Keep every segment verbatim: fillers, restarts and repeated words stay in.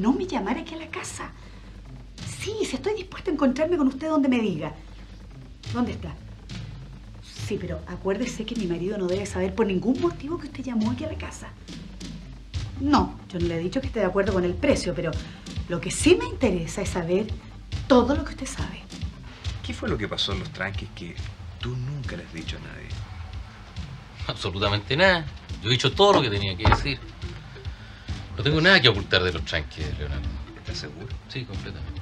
no me llamara aquí a la casa. Sí, si estoy dispuesta a encontrarme con usted donde me diga. ¿Dónde está? Sí, pero acuérdese que mi marido no debe saber por ningún motivo que usted llamó aquí a la casa. No, yo no le he dicho que esté de acuerdo con el precio, pero lo que sí me interesa es saber todo lo que usted sabe. ¿Qué fue lo que pasó en los tranques que tú nunca le has dicho a nadie? Absolutamente nada. Yo he dicho todo lo que tenía que decir. No tengo nada que ocultar de los tranques, Leonardo. ¿Estás seguro? Sí, completamente.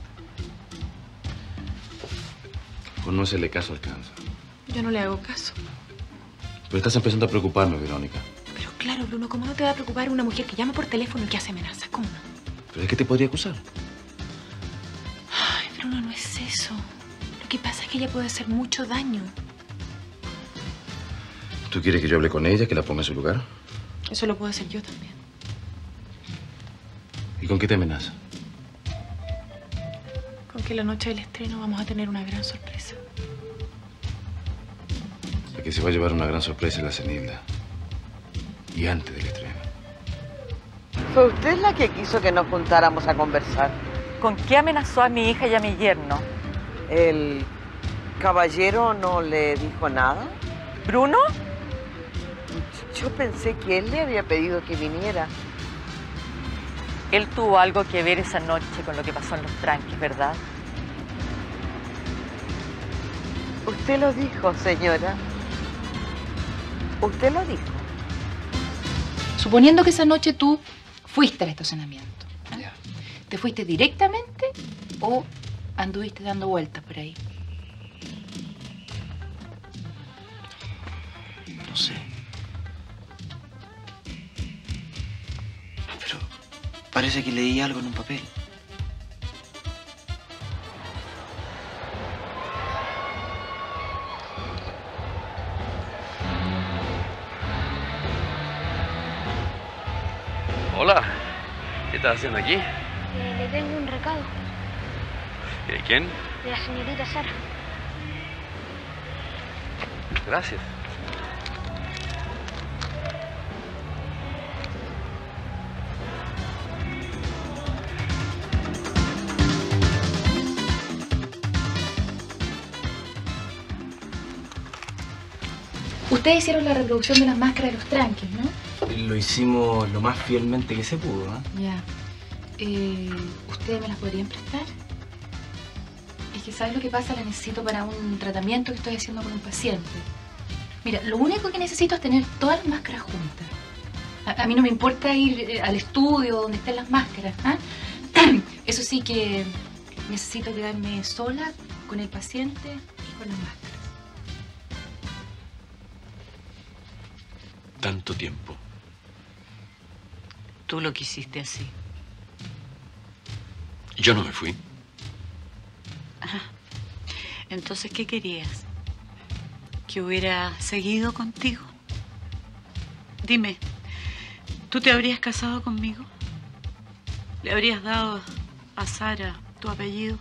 Por no hacerle caso alcanza. Yo no le hago caso. Pero estás empezando a preocuparme, Verónica. Pero claro, Bruno, ¿cómo no te va a preocupar una mujer que llama por teléfono y que hace amenazas? ¿Cómo no? ¿Pero es que te podría acusar? Ay, Bruno, no es eso. Lo que pasa es que ella puede hacer mucho daño. ¿Tú quieres que yo hable con ella, que la ponga en su lugar? Eso lo puedo hacer yo también. ¿Y con qué te amenaza? Con que la noche del estreno vamos a tener una gran sorpresa. La que se va a llevar una gran sorpresa es la Cenilda. Y antes del estreno. Fue usted la que quiso que nos juntáramos a conversar. ¿Con qué amenazó a mi hija y a mi yerno? ¿El caballero no le dijo nada? ¿Bruno? Yo pensé que él le había pedido que viniera. Él tuvo algo que ver esa noche con lo que pasó en los tranques, ¿verdad? Usted lo dijo, señora. Usted lo dijo. Suponiendo que esa noche tú fuiste al estacionamiento. ¿eh? Ya. ¿Te fuiste directamente o anduviste dando vueltas por ahí? No sé. Pero parece que leí algo en un papel. Hola. ¿Qué estás haciendo aquí? Eh, le tengo un recado ¿De quién? de la señorita Sara. Gracias. Ustedes hicieron la reproducción de las máscaras de los tranques, ¿no? Lo hicimos lo más fielmente que se pudo, ¿eh? Ya. Eh, ¿Ustedes me las podrían prestar? Es que, ¿sabes lo que pasa? Las necesito para un tratamiento que estoy haciendo con un paciente. Mira, lo único que necesito es tener todas las máscaras juntas. A, a mí no me importa ir eh, al estudio donde estén las máscaras, ¿ah? Eso sí que necesito quedarme sola con el paciente y con las máscaras. Tanto tiempo. Tú lo quisiste así. Yo no me fui. Ajá. Entonces, ¿qué querías? ¿Que hubiera seguido contigo? Dime, ¿tú te habrías casado conmigo? ¿Le habrías dado a Sara tu apellido?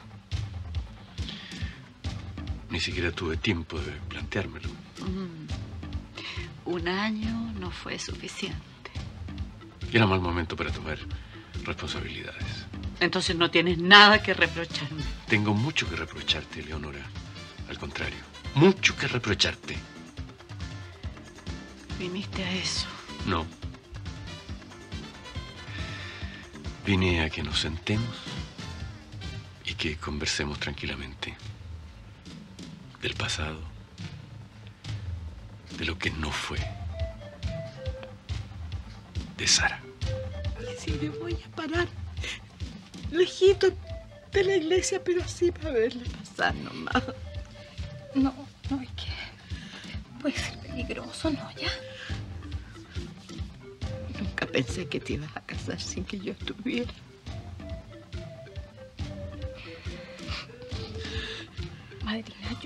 Ni siquiera tuve tiempo de planteármelo. Mm. Un año no fue suficiente. Era mal momento para tomar responsabilidades. Entonces no tienes nada que reprocharme. Tengo mucho que reprocharte, Leonora. Al contrario, mucho que reprocharte. ¿Viniste a eso? No. Vine a que nos sentemos y que conversemos tranquilamente del pasado, de lo que no fue, de Sara. Y si me voy a parar lejito de la iglesia, pero así para verle pasar nomás. No, no, es que puede ser peligroso, ¿no? Ya. Nunca pensé que te ibas a casar sin que yo estuviera. Madrina, yo...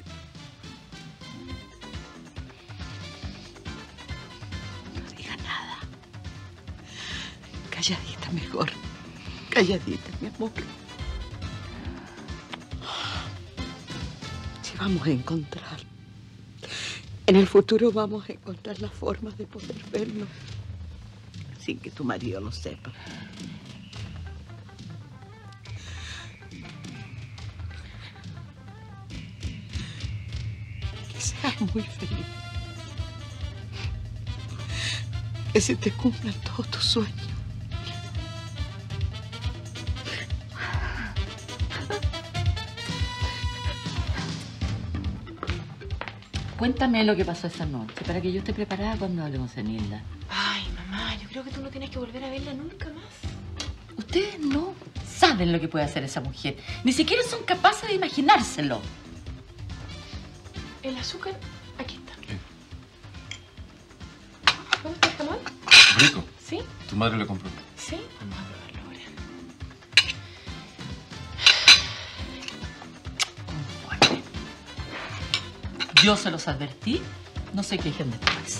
No diga nada. Calladita mejor. Calladita, mi amor. Si vamos a encontrar. En el futuro vamos a encontrar las formas de poder vernos sin que tu marido lo sepa. seas muy feliz. Que se te cumplan todos tus sueños. Cuéntame lo que pasó esa noche, para que yo esté preparada cuando hable con Zenilda. Ay, mamá, yo creo que tú no tienes que volver a verla nunca más. Ustedes no saben lo que puede hacer esa mujer. Ni siquiera son capaces de imaginárselo. El azúcar, aquí está. ¿Cómo está el tamal? Rico. ¿Sí? Tu madre lo compró. ¿Sí? Vamos a probarlo ahora. Yo se los advertí, no se quejen después.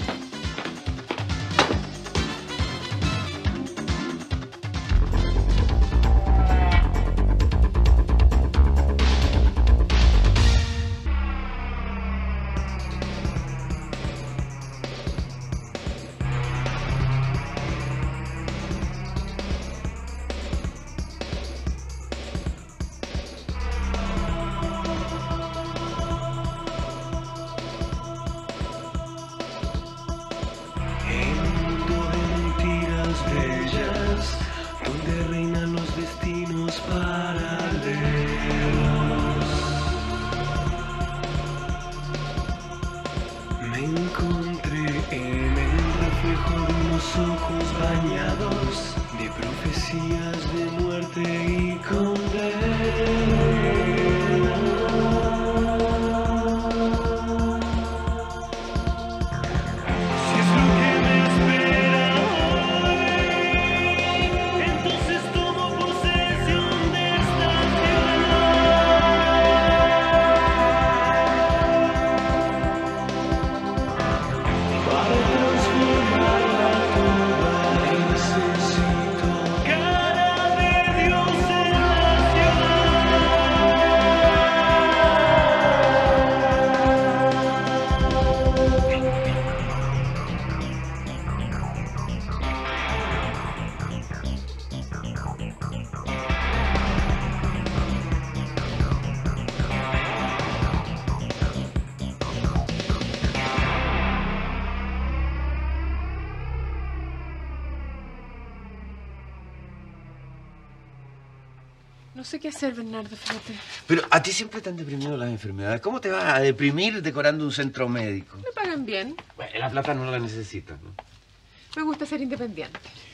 No sé qué hacer, Bernardo, fíjate. Pero a ti siempre te han deprimido las enfermedades. ¿Cómo te vas a deprimir decorando un centro médico? Me pagan bien. Bueno, la plata no la necesitas, ¿no? Me gusta ser independiente.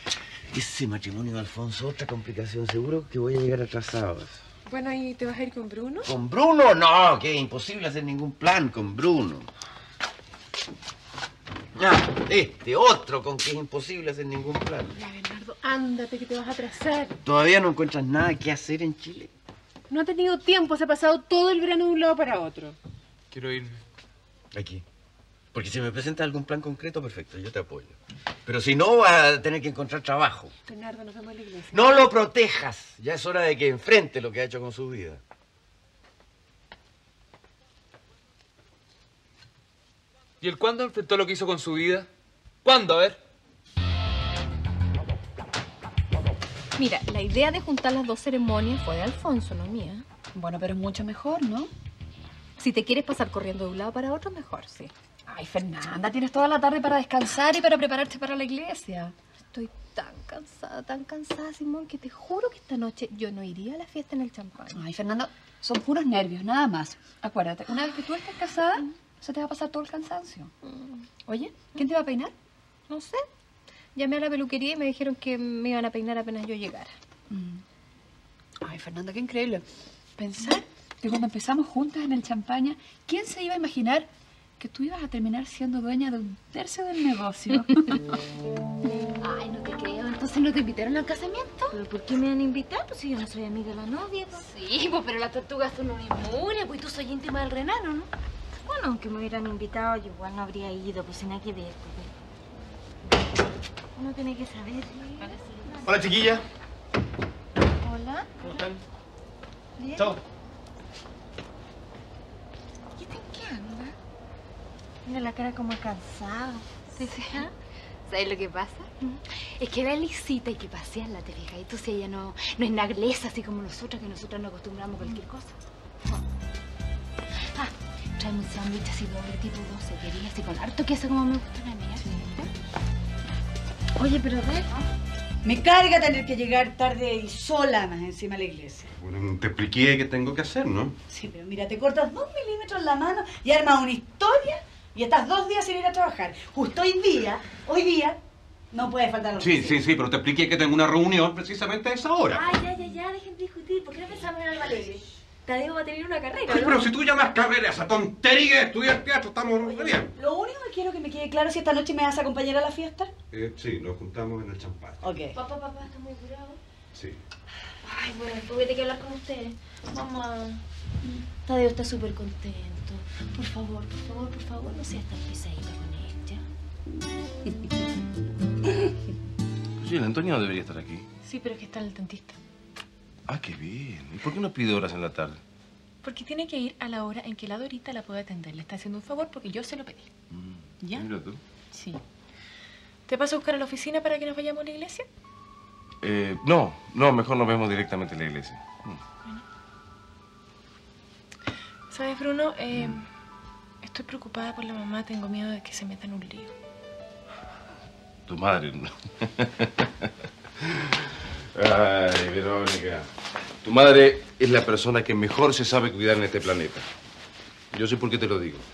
Ese matrimonio de Alfonso, otra complicación. Seguro que voy a llegar atrasado. Bueno, ¿y te vas a ir con Bruno? ¿Con Bruno? No, que es imposible hacer ningún plan con Bruno. Ah, este otro con que es imposible hacer ningún plan. Ya, Bernardo, ándate que te vas a atrasar. ¿Todavía no encuentras nada que hacer en Chile? No ha tenido tiempo, se ha pasado todo el verano de un lado para otro. Quiero irme. Aquí. Porque si me presenta algún plan concreto, perfecto, yo te apoyo. Pero si no, vas a tener que encontrar trabajo. Bernardo, nos vemos en la iglesia. No lo protejas. Ya es hora de que enfrente lo que ha hecho con su vida. ¿Y él cuándo enfrentó lo que hizo con su vida? ¿Cuándo? A ver. Mira, la idea de juntar las dos ceremonias fue de Alfonso, no mía. Bueno, pero es mucho mejor, ¿no? Si te quieres pasar corriendo de un lado para otro, mejor, sí. Ay, Fernanda, tienes toda la tarde para descansar y para prepararte para la iglesia. Estoy tan cansada, tan cansada, Simón, que te juro que esta noche yo no iría a la fiesta en el champán. Ay, Fernanda, son puros nervios, nada más. Acuérdate, una vez que tú estés casada, mm. se te va a pasar todo el cansancio. Mm. Oye, ¿quién te va a peinar? No sé. Llamé a la peluquería y me dijeron que me iban a peinar apenas yo llegara. Mm. Ay, Fernanda, qué increíble. Pensar que cuando empezamos juntas en el Champaña, ¿quién se iba a imaginar que tú ibas a terminar siendo dueña de un tercio del negocio? Ay, no te creo. ¿Entonces no te invitaron al casamiento? ¿Pero por qué me van a invitar? Pues si yo no soy amiga de la novia. Pues. Sí, pues pero las tortugas son una inmune, pues tú soy íntima del Renano, ¿no? Bueno, aunque me hubieran invitado, yo igual no habría ido, pues sin nada que ver. Pues. Uno tiene que saber. ¿Sí? Hola, chiquilla. Hola. ¿Cómo están? Bien. Chao. ¿Y este en qué anda? Mira la cara como cansada. ¿Sí, sí? ¿Sabes lo que pasa? ¿Mm? Es que a la Elisita hay que pasearla, te fijas. Y tú si ella no, no es naglesa así como nosotras, que nosotras no acostumbramos a cualquier cosa. Ah, traerme un sándwich así doble tipo doce, quería así con harto queso como me gustan a mí. ¿Sí? Oye, pero a ver... Me carga tener que llegar tarde y sola más encima de la iglesia. Bueno, te expliqué qué tengo que hacer, ¿no? Sí, pero mira, te cortas dos milímetros la mano y armas una historia y estás dos días sin ir a trabajar. Justo hoy día, hoy día, no puede faltar la Sí, sí, sí, pero te expliqué que tengo una reunión precisamente a esa hora. Ay, ya, ya, ya, dejen de discutir. ¿Por qué no pensamos en algo alegre? Tadeo va a tener una carrera, Ay, ¿no? pero si tú llamas carrera a esa tontería de estudiar teatro, estamos re bien. Lo único que quiero que me quede claro es si esta noche me vas a acompañar a la fiesta. Eh, sí, nos juntamos en el champán. Ok. Papá, papá, ¿está muy apurado? Sí. Ay, bueno, pues voy a tener que hablar con ustedes. Mamá, Tadeo está súper contento. Por favor, por favor, por favor, no seas tan pesadita con ella. Oye, el Antonio no debería estar aquí. Sí, pero es que está en el dentista. Ah, qué bien. ¿Y por qué no pide horas en la tarde? Porque tiene que ir a la hora en que la Dorita la pueda atender. Le está haciendo un favor porque yo se lo pedí. Mm, ¿Ya? Mira tú. Sí. ¿Te paso a buscar a la oficina para que nos vayamos a la iglesia? Eh, no, no, mejor nos vemos directamente en la iglesia. Mm. ¿Sabes, Bruno? Eh, estoy preocupada por la mamá. Tengo miedo de que se meta en un lío. Tu madre, ¿no? Ay, Verónica. Tu madre es la persona que mejor se sabe cuidar en este planeta. Yo sé por qué te lo digo.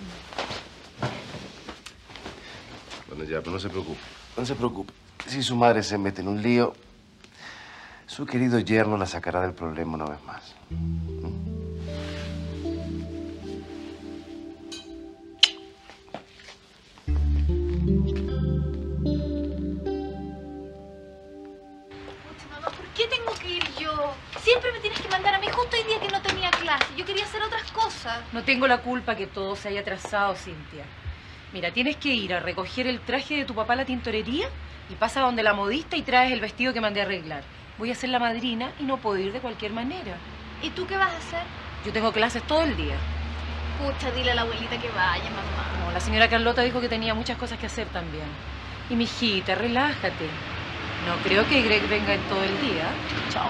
Bueno, ya, pero no se preocupe. No se preocupe. Si su madre se mete en un lío, su querido yerno la sacará del problema una vez más. ¿Por qué tengo que ir yo? Siempre me tienes que mandar a mí justo el día que no tenía clase. Yo quería hacer otras cosas. No tengo la culpa que todo se haya atrasado, Cintia. Mira, tienes que ir a recoger el traje de tu papá a la tintorería y pasa donde la modista y traes el vestido que mandé a arreglar. Voy a ser la madrina y no puedo ir de cualquier manera. ¿Y tú qué vas a hacer? Yo tengo clases todo el día. Pucha, dile a la abuelita que vaya, mamá. No, la señora Carlota dijo que tenía muchas cosas que hacer también. Y mijita, relájate. No creo que Greg venga en todo el día. Chao.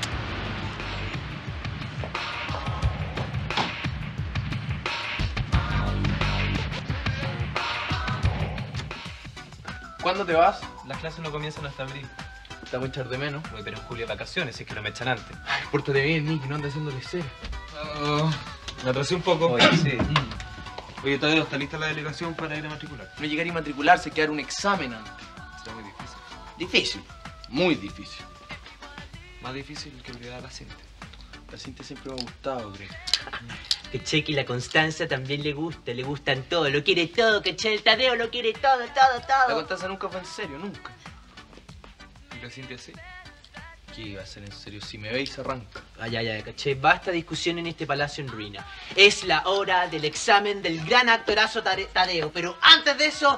¿Cuándo te vas? Las clases no comienzan hasta abril. ¿Te voy a echar de menos? Voy, pero en julio de vacaciones, si es que no me echan antes. Ay, pórtate bien, Nicky, no anda haciéndole cera. Oh, me atrasé un poco. Oye, sí. Oye, Tadeo, ¿está lista la delegación para ir a matricular? No llegar a matricularse, quedar un examen antes. Será muy difícil. Difícil, muy difícil. Más difícil que olvidar a la Cintia. La Cintia siempre me ha gustado, Greg. ¿Cachai? Que la Constanza también le gusta, le gustan todo, lo quiere todo, ¿cachai? El Tadeo lo quiere todo, todo, todo. La Constanza nunca fue en serio, nunca. ¿Y la Cintia sí? ¿Qué iba a ser en serio? Si me ve y se arranca. Ay, ay, ay, ¿cachai? Basta discusión en este palacio en ruina. Es la hora del examen del gran actorazo Tare- Tadeo, pero antes de eso...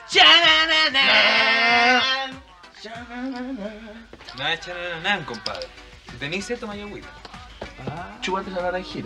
¡Chananana! Nada de chananán, compadre. Si tenéis sed, toma agüita. Ah. Chúpate la naranjita.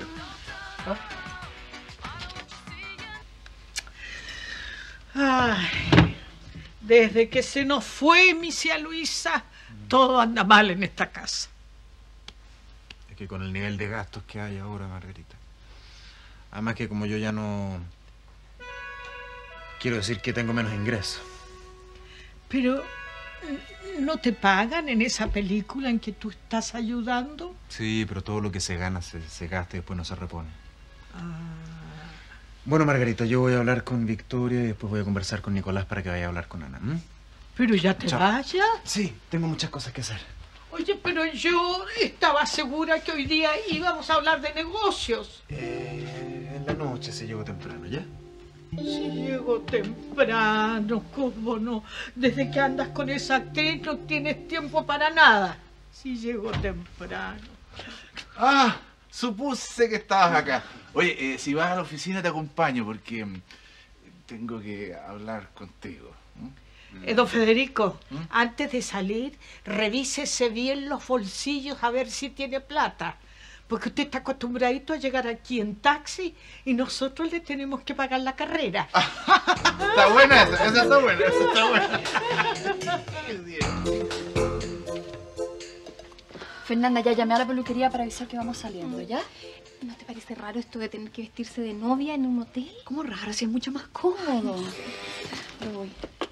¿Ah? Ay, desde que se nos fue mi tía Luisa, todo anda mal en esta casa. Es que con el nivel de gastos que hay ahora, Margarita. Además que como yo ya no... Quiero decir que tengo menos ingresos. Pero, ¿no te pagan en esa película en que tú estás ayudando? Sí, pero todo lo que se gana se, se gasta y después no se repone. Ah. Bueno, Margarita, yo voy a hablar con Victoria y después voy a conversar con Nicolás para que vaya a hablar con Ana. ¿m? ¿Pero ya te Chao. vayas? Sí, tengo muchas cosas que hacer. Oye, pero yo estaba segura que hoy día íbamos a hablar de negocios. Eh, en la noche, si llego temprano, ¿ya? Si llego temprano, ¿cómo no? Desde que andas con esa actriz no tienes tiempo para nada. Si llego temprano. Ah, supuse que estabas acá. Oye, eh, si vas a la oficina te acompaño porque mm, tengo que hablar contigo. ¿Mm? Eh, don Federico, antes de salir, revísese bien los bolsillos a ver si tiene plata. Porque usted está acostumbradito a llegar aquí en taxi y nosotros le tenemos que pagar la carrera. Está buena esa, esa está buena, esa está buena. Fernanda, ya llamé a la peluquería para avisar que vamos saliendo, ¿ya? ¿No te parece raro esto de tener que vestirse de novia en un hotel? ¿Cómo raro? Si es mucho más cómodo. Lo voy.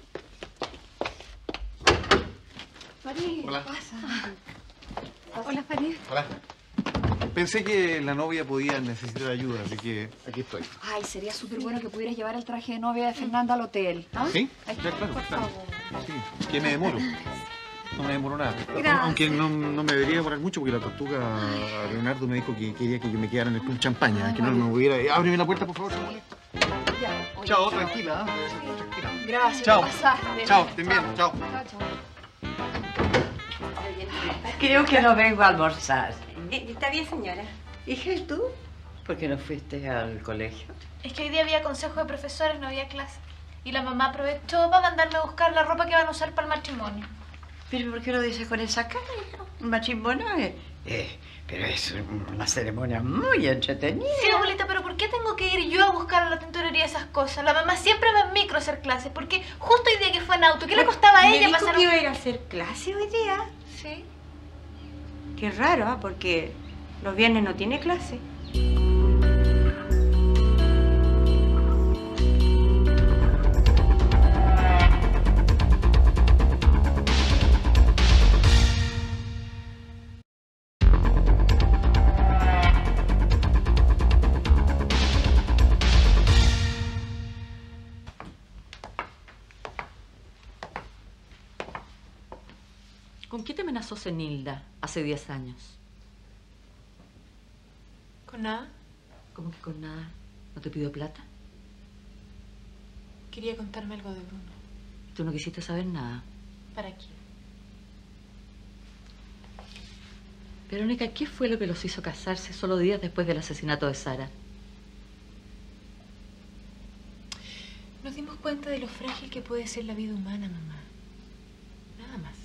Farid, Hola. ¿qué pasa? Hola, Farid. Hola. Pensé que la novia podía necesitar ayuda, así que aquí estoy. Ay, sería súper bueno que pudieras llevar el traje de novia de Fernanda al hotel. ¿Ah? ¿Sí? Ahí Ya, está, claro, por claro. favor. Sí, que me demoro. No me demoro nada. Gracias. Aunque no, no me debería demorar mucho porque la tortuga Leonardo me dijo que quería que yo me quedara en el club champaña, que no me moviera. Ábreme la puerta, por favor. Ya, oye. Chao, tranquila. ¿eh? Tranquila. Gracias, Chao. te pasaste. Chao, ten bien, chao. Chao, chao. Creo que no vengo a almorzar. Está bien, señora. Hija, ¿y tú? ¿Por qué no fuiste al colegio? Es que hoy día había consejo de profesores, no había clase. Y la mamá aprovechó para mandarme a buscar la ropa que van a usar para el matrimonio. ¿Pero por qué lo dices con esa cara, hija? Un matrimonio es... Eh, pero es una ceremonia muy entretenida. Sí, abuelita, pero ¿por qué tengo que ir yo a buscar a la tintorería esas cosas? La mamá siempre va en micro a hacer clases, porque justo hoy día que fue en auto, ¿qué le costaba a ¿Me ella dijo pasar? que iba a ir a hacer clase hoy día? Sí. Qué raro, ¿ah? Porque los viernes no tiene clase. ¿Con qué te amenazó Cenilda hace diez años? ¿Con nada? ¿Cómo que con nada? ¿No te pidió plata? Quería contarme algo de Bruno. ¿Tú no quisiste saber nada? ¿Para qué? Verónica, ¿qué fue lo que los hizo casarse solo días después del asesinato de Sara? Nos dimos cuenta de lo frágil que puede ser la vida humana, mamá. Nada más.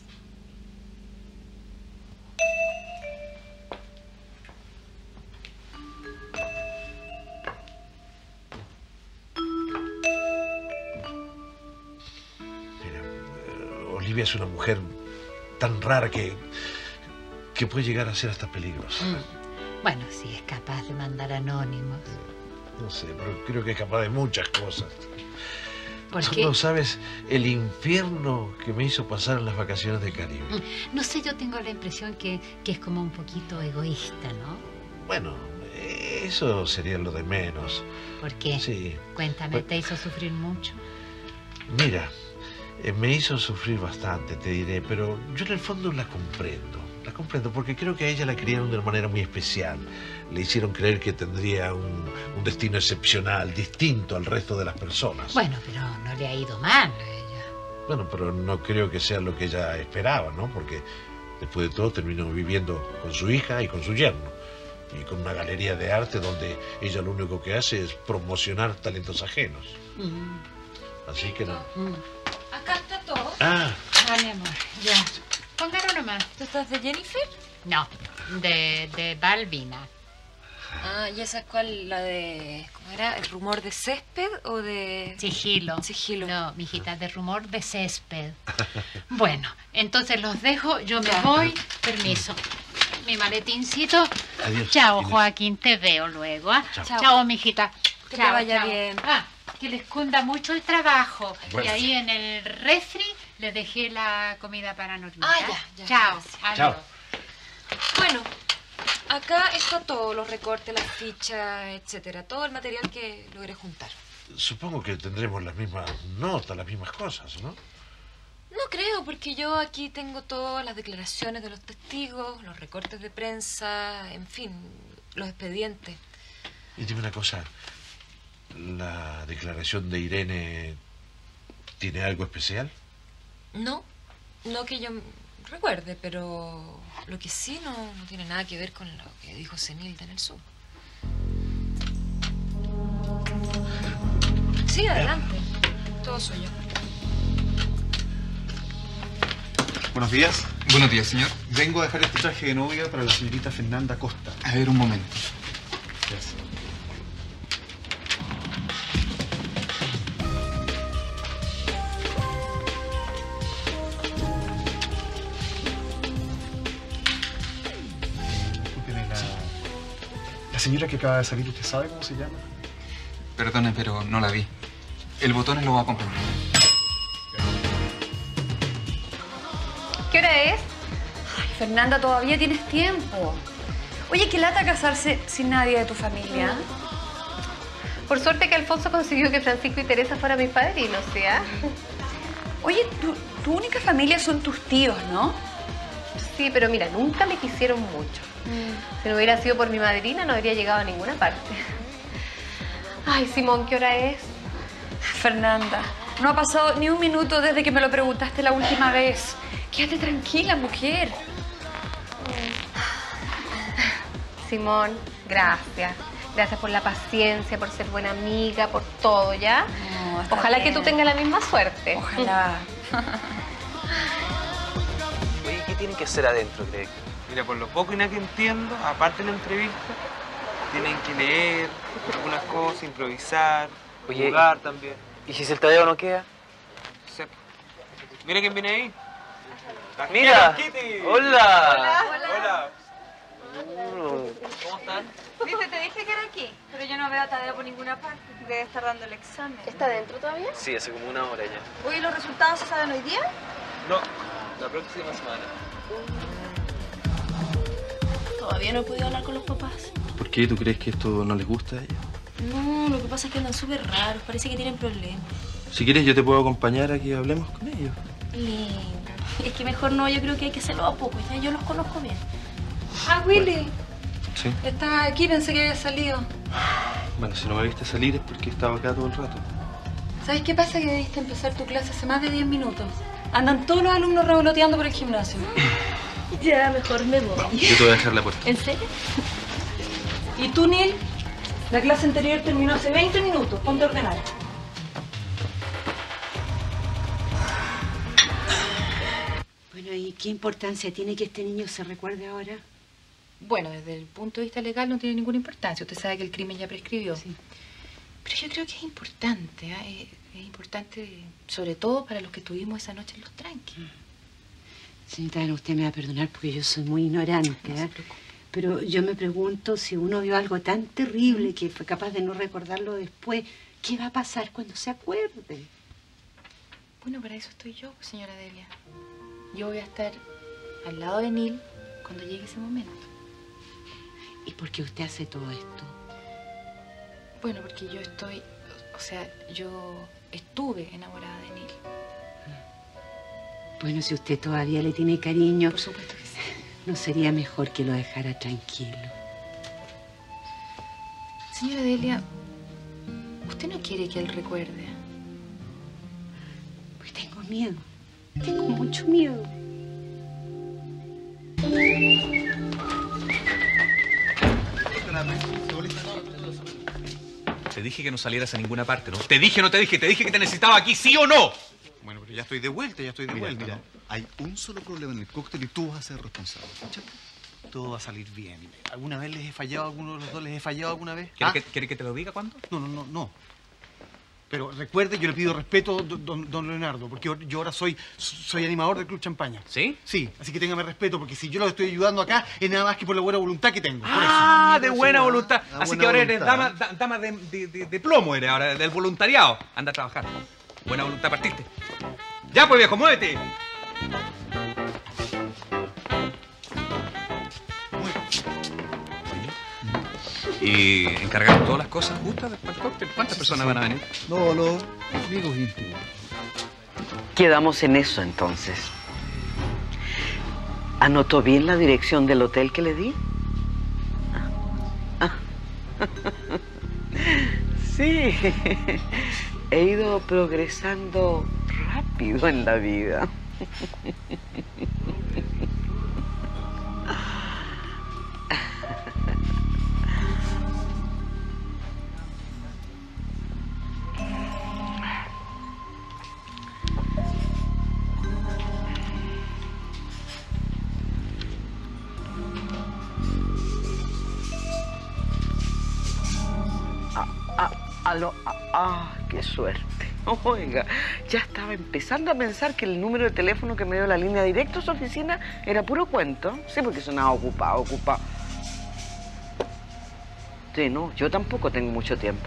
Olivia es una mujer tan rara que, que puede llegar a ser hasta peligrosa. Mm. Bueno, si es capaz de mandar anónimos. No sé, pero creo que es capaz de muchas cosas. ¿Por no, qué? no sabes el infierno que me hizo pasar en las vacaciones de Caribe. Mm. No sé, yo tengo la impresión que, que es como un poquito egoísta, ¿no? Bueno, eso sería lo de menos. ¿Por qué? Sí. Cuéntame, Pues- ¿te hizo sufrir mucho? Mira, eh, me hizo sufrir bastante, te diré, pero yo en el fondo la comprendo. La comprendo porque creo que a ella la criaron de una manera muy especial. Le hicieron creer que tendría un, un destino excepcional, distinto al resto de las personas. Bueno, pero no le ha ido mal. Bueno, pero no creo que sea lo que ella esperaba, ¿no? Porque después de todo terminó viviendo con su hija y con su yerno. Y con una galería de arte donde ella lo único que hace es promocionar talentos ajenos. Así que no. Acá está todo. Ah, Ah, mi amor, ya. Póngalo nomás. ¿Tú estás de Jennifer? No, de, de Balbina. Ah, ¿y esa cuál? La de... ¿Cómo era? ¿El rumor de césped o de...? Sigilo. Sigilo. No, mijita, de rumor de césped. Bueno, entonces los dejo, yo me Ya. voy. Permiso. Mi maletincito. Adiós, Chao, Inés. Joaquín, te veo luego. ¿ah? Chao. Chao. Chao, mijita. Que te Chao, vaya chao. bien. Ah, que les cunda mucho el trabajo. Bueno. Y ahí en el refri les dejé la comida para Normita. Ah, ya, ya, Chao. gracias. Adiós. Chao. Bueno, acá está todo, los recortes, las fichas, etcétera. Todo el material que logré juntar. supongo que tendremos las mismas notas, las mismas cosas, ¿no? No creo, porque yo aquí tengo todas las declaraciones de los testigos, los recortes de prensa, en fin, los expedientes. Y dime una cosa, ¿la declaración de Irene tiene algo especial? No, no que yo recuerde, pero lo que sí no, no tiene nada que ver con lo que dijo Cenilda en el sur. Sí, adelante. Todo suyo. Buenos días. Buenos días, señor. Vengo a dejar este traje de novia para la señorita Fernanda Costa. A ver, un momento. Gracias. señora que acaba de salir, ¿usted sabe cómo se llama? Perdone, pero no la vi. El botón lo va a acompañar. ¿Qué hora es? Ay, Fernanda, todavía tienes tiempo. Oye, qué lata casarse sin nadie de tu familia. Por suerte que Alfonso consiguió que Francisco y Teresa fueran mis padrinos, ¿sí? ¿eh? Oye, tu, tu única familia son tus tíos, ¿no? Sí, pero mira, nunca me quisieron mucho. Mm. Si no hubiera sido por mi madrina, no habría llegado a ninguna parte. Ay, Simón, ¿qué hora es? Fernanda, no ha pasado ni un minuto desde que me lo preguntaste la última vez. Quédate tranquila, mujer. Simón, gracias. Gracias por la paciencia, por ser buena amiga, por todo, ¿ya? No, ojalá bien. Que tú tengas la misma suerte. Ojalá. Oye, ¿qué tienen que hacer adentro, Greg? Mira, por lo poco y nada que entiendo, aparte de la entrevista, tienen que leer algunas cosas, improvisar, Oye, jugar también. ¿Y si el Tadeo no queda? Sí. Mira quién viene ahí. ¡Mira! Kitty. ¡Hola! Hola. Hola. ¿Cómo están? Viste, te dije que era aquí, pero yo no veo a Tadeo por ninguna parte. Debe estar dando el examen. ¿Está dentro todavía? Sí, hace como una hora ya. Oye, ¿los resultados se saben hoy día? No, la próxima semana. Todavía no he podido hablar con los papás. ¿Por qué? ¿Tú crees que esto no les gusta a ella? No, lo que pasa es que andan súper raros. Parece que tienen problemas. Si quieres, yo te puedo acompañar a que hablemos con ellos. Lindo. Es que mejor no, yo creo que hay que hacerlo a poco. Ya yo los conozco bien. Ah, Willy. Sí. Estás aquí, pensé que había salido. Bueno, si no me viste salir es porque estaba acá todo el rato. ¿Sabes qué pasa? Que debiste empezar tu clase hace más de diez minutos. Andan todos los alumnos revoloteando por el gimnasio. Ya, mejor me voy. Yo te voy a dejar la puerta. ¿En serio? ¿Y tú, Neil? La clase anterior terminó hace veinte minutos. Ponte a ordenar. Bueno, ¿y qué importancia tiene que este niño se recuerde ahora? Bueno, desde el punto de vista legal no tiene ninguna importancia. Usted sabe que el crimen ya prescribió. Sí. Pero yo creo que es importante, ¿eh? Es, es importante, sobre todo para los que estuvimos esa noche en los tranques. Señorita, usted me va a perdonar porque yo soy muy ignorante, No ¿eh? se preocupe. Pero yo me pregunto si uno vio algo tan terrible que fue capaz de no recordarlo después, ¿qué va a pasar cuando se acuerde? Bueno, para eso estoy yo, señora Delia. Yo voy a estar al lado de Neil cuando llegue ese momento. ¿Y por qué usted hace todo esto? Bueno, porque yo estoy... O sea, yo estuve enamorada de Neil. Bueno, si usted todavía le tiene cariño... Por supuesto que sí. ¿No sería mejor que lo dejara tranquilo? Señora Delia, ¿usted no quiere que él recuerde? Pues tengo miedo. Tengo mucho miedo. Te dije que no salieras a ninguna parte, ¿no? Te dije, no te dije, te dije que te necesitaba aquí, ¿sí o no? Bueno, pero ya estoy de vuelta, ya estoy de Mira, vuelta. mira. ¿no? Hay un solo problema en el cóctel y tú vas a ser responsable. ¿Escuchaste? Todo va a salir bien. ¿Alguna vez les he fallado a alguno de los dos? ¿Les he fallado alguna vez? ¿Quieres, ¿Ah? que, ¿quieres que te lo diga cuándo? No, no, no, no. Pero recuerde, yo le pido respeto, don, don, don Leonardo, porque yo, yo ahora soy, soy animador del Club Champaña. ¿Sí? Sí, así que téngame respeto, porque si yo lo estoy ayudando acá, es nada más que por la buena voluntad que tengo. Por Ah, eso. de buena voluntad. Ah, Así buena que ahora eres voluntad. dama, da- dama de, de- de- de plomo, eres ahora, del voluntariado. Anda a trabajar. Buena voluntad partiste. Ya, pues, viejo, muévete. Y encargaron todas las cosas justas después del cóctel. ¿Cuántas personas van a venir? No, los amigos íntimos. Quedamos en eso entonces. ¿Anotó bien la dirección del hotel que le di? Ah. Sí, he ido progresando rápido en la vida. Aló, ah, ah, qué suerte. Oiga, ya estaba empezando a pensar que el número de teléfono que me dio la línea directa a su oficina era puro cuento. Sí, porque sonaba ocupado, ocupado. usted, ¿no? Yo tampoco tengo mucho tiempo.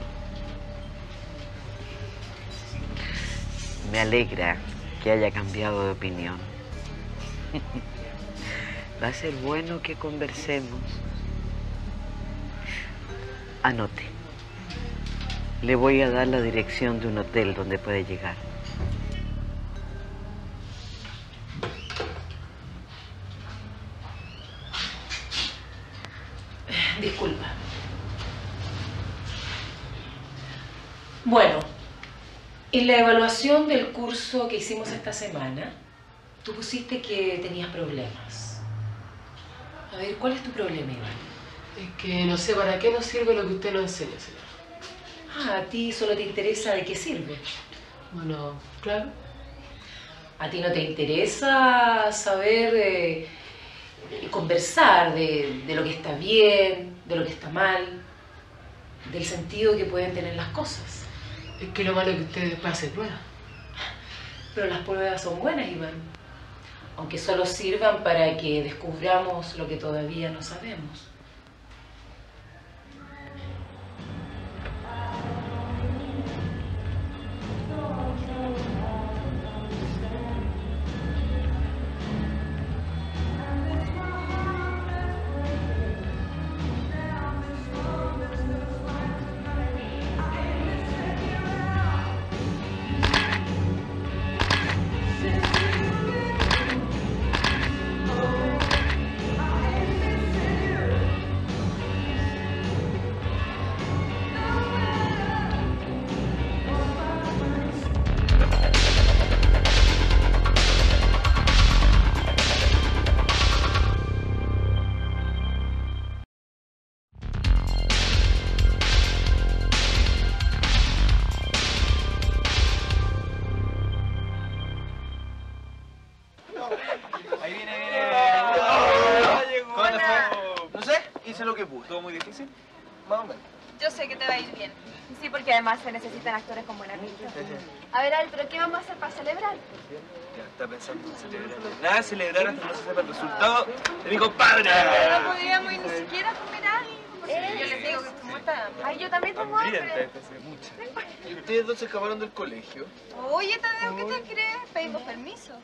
Me alegra que haya cambiado de opinión. Va a ser bueno que conversemos. Anote. Le voy a dar la dirección de un hotel donde puede llegar. Disculpa. Bueno, en la evaluación del curso que hicimos esta semana, tú pusiste que tenías problemas. A ver, ¿cuál es tu problema, Iván? Es que no sé para qué nos sirve lo que usted nos enseña, señora. Ah, a ti solo te interesa de qué sirve. Bueno, claro. ¿A ti no te interesa saber, eh, conversar de, de lo que está bien, de lo que está mal, del sentido que pueden tener las cosas? Es que lo malo es que usted después hace pruebas. Pero las pruebas son buenas, Iván. Aunque solo sirvan para que descubramos lo que todavía no sabemos. Yo sé que te va a ir bien. Sí, porque además se necesitan actores con buena pinta. A ver, Al, ¿pero qué vamos a hacer para celebrar? Ya está pensando en celebrar. Nada de celebrar hasta no se sepa el resultado de mi compadre. Pero no podíamos ni siquiera comer algo. Eh, yo les digo que estoy muerta de hambre. Ay, yo también tengo hambre. ¿Y ustedes dos se acabaron del colegio? Oye, Tadeo, ¿qué te crees? Pedimos permiso.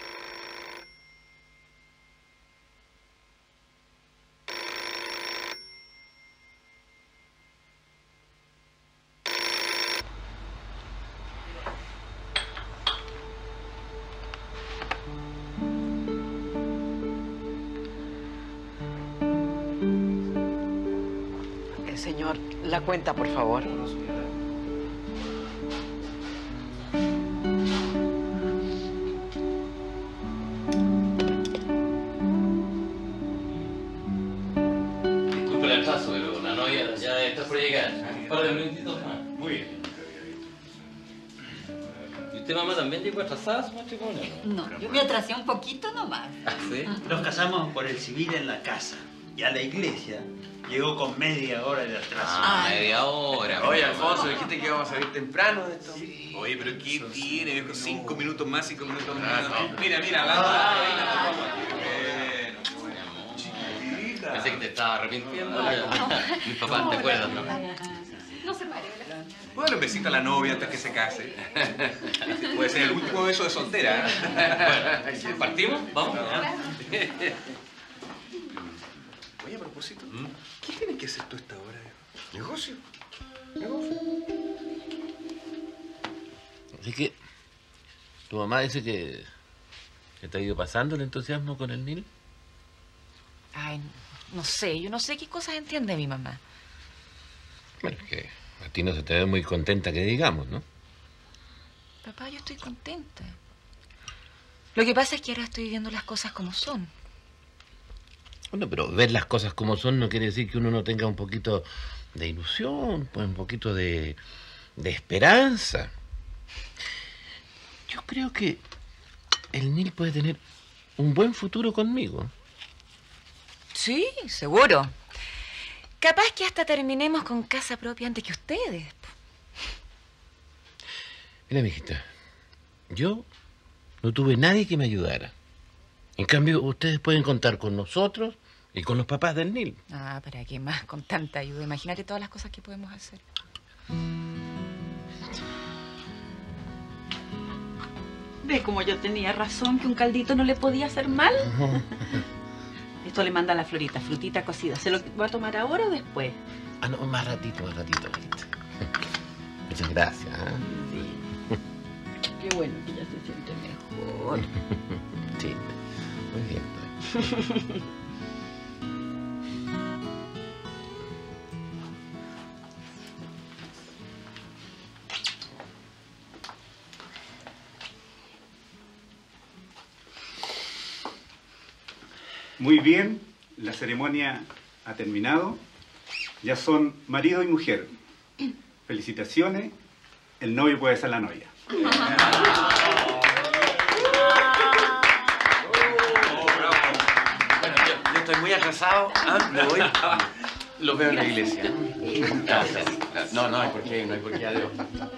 Señor, la cuenta, por favor. Disculpe el atraso, pero la novia ya está por llegar. Un par de minutitos más. Muy bien. ¿Y usted, mamá, también llegó atrasada a su matrimonio? No, yo me atrasé un poquito nomás. ¿Ah, sí? Nos casamos por el civil en la casa y a la iglesia llegó con media hora de atraso. Ah, media hora. Oye, Alfonso, dijiste que íbamos a salir temprano de esto. Sí. Oye, pero ¿qué tiene, viejo? Cinco minutos más, cinco minutos menos. Mira, mira, hablando de la reina, te bueno, chiquitita. Pensé que te estaba arrepintiendo. Mis papás, ¿te acuerdas, no? No se pare, Bueno, un besito a la novia antes que se case. Puede ser el último beso de soltera. Bueno, ¿partimos? Vamos. Oye, a propósito, ¿qué tienes que hacer tú a esta hora? ¿Negocio? ¿Negocio? Así que, ¿tu mamá dice que, que te ha ido pasando el entusiasmo con el Nil? Ay, no sé, yo no sé qué cosas entiende mi mamá. Bueno, es que a ti no se te ve muy contenta que digamos, ¿no? Papá, yo estoy contenta. Lo que pasa es que ahora estoy viendo las cosas como son. Bueno, pero ver las cosas como son no quiere decir que uno no tenga un poquito de ilusión, pues un poquito de, de esperanza. Yo creo que el Nil puede tener un buen futuro conmigo. Sí, seguro. Capaz que hasta terminemos con casa propia antes que ustedes. Mira, mijita, yo no tuve nadie que me ayudara. En cambio, ustedes pueden contar con nosotros Y con los papás del Nil. Ah, ¿para qué más? Con tanta ayuda. Imagínate todas las cosas que podemos hacer. ¿Ve como yo tenía razón que un caldito no le podía hacer mal? Esto le manda a la Florita, frutita cocida. ¿Se lo va a tomar ahora o después? Ah, no, más ratito, más ratito, ratito. Muchas gracias. ¿eh? Sí. Qué bueno que ya se siente mejor. Sí, muy bien. Muy bien, la ceremonia ha terminado. Ya son marido y mujer. Felicitaciones. El novio puede ser la novia. Bueno, yo, yo estoy muy atrasado. ¿Ah? Me voy. Los veo en la iglesia. Gracias. No, no hay por qué, no hay por qué. Adiós.